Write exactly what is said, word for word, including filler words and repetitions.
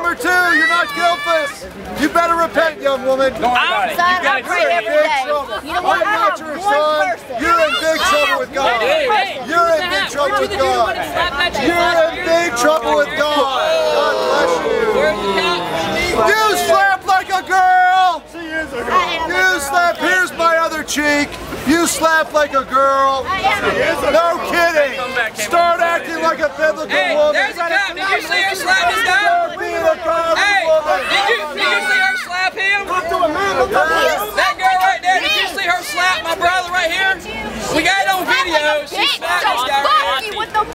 number two, you're not guiltless. You better repent, young woman. Don't worry about it. Son, You got I it pray straight. every Big day. trouble. You know what? I'm I not have your one son. person. You're in big trouble with God. You're in big trouble with God. You're in big trouble with God. God bless you. You slap like a girl. She is a girl. You slap. Here's my other cheek. You slap like a girl. No kidding. Start acting like a biblical Hey, woman. there's a cop. Did you see her slap this guy? Start being a godly Hey, woman. did you, did you see her slap him? That girl right there, did you see her slap my brother right here? We got it on video. She slapped this guy right here. With the